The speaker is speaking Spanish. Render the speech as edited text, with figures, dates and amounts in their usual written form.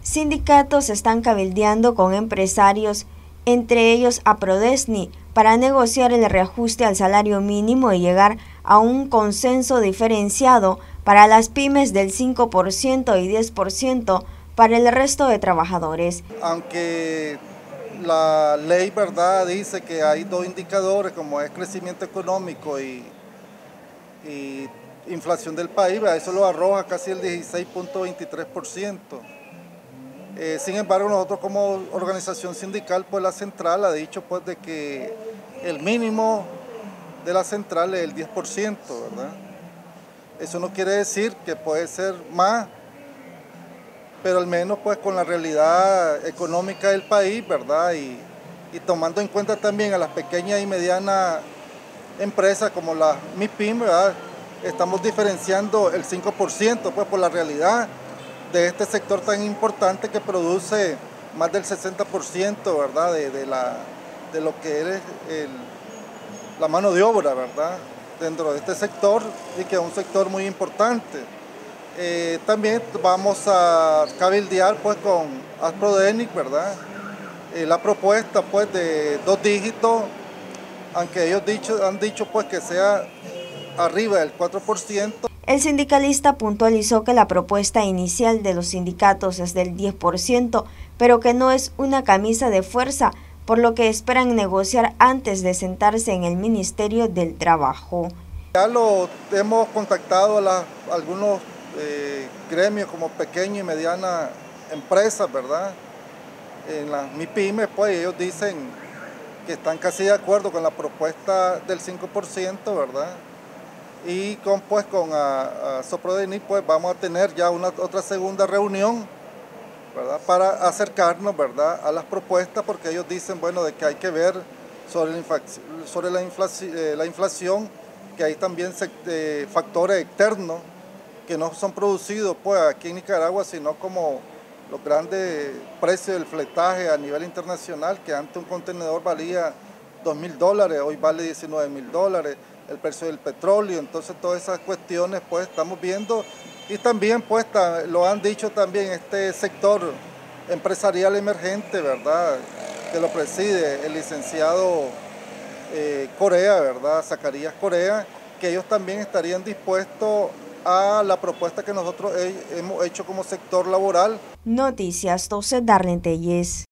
Sindicatos están cabildeando con empresarios, entre ellos a Prodesni, para negociar el reajuste al salario mínimo y llegar a un consenso diferenciado para las pymes del 5% y 10% para el resto de trabajadores. Aunque la ley, ¿verdad?, dice que hay dos indicadores, como es crecimiento económico y inflación del país, ¿verdad?, eso lo arroja casi el 16.23%. Sin embargo, nosotros como organización sindical, pues la central ha dicho pues de que el mínimo de la central es el 10%, ¿verdad? Eso no quiere decir que puede ser más, pero al menos pues con la realidad económica del país, ¿verdad? Y tomando en cuenta también a las pequeñas y medianas empresas como las MIPYME, ¿verdad? Estamos diferenciando el 5% pues por la realidad de este sector tan importante que produce más del 60%, ¿verdad? De lo que es la mano de obra, ¿verdad?, dentro de este sector, y que es un sector muy importante. También vamos a cabildear pues con Prodesni, ¿verdad? La propuesta pues de 2 dígitos, aunque ellos han dicho pues que sea arriba del 4%. El sindicalista puntualizó que la propuesta inicial de los sindicatos es del 10%, pero que no es una camisa de fuerza, por lo que esperan negociar antes de sentarse en el Ministerio del Trabajo. Ya lo hemos contactado a algunos gremios como pequeñas y medianas empresas, ¿verdad? En las MIPYME, pues ellos dicen que están casi de acuerdo con la propuesta del 5%, ¿verdad? Y con Prodesni pues vamos a tener ya otra segunda reunión, ¿verdad?, para acercarnos, ¿verdad?, a las propuestas, porque ellos dicen, bueno, de que hay que ver sobre la inflación, que hay también factores externos que no son producidos pues aquí en Nicaragua, sino como los grandes precios del fletaje a nivel internacional, que antes un contenedor valía $2.000, hoy vale $19.000, el precio del petróleo. Entonces todas esas cuestiones pues estamos viendo, y también pues lo han dicho también este sector empresarial emergente, ¿verdad?, que lo preside el licenciado Correa, ¿verdad?, Zacarías Correa, que ellos también estarían dispuestos a la propuesta que nosotros hemos hecho como sector laboral. Noticias 12, Darlene Telles.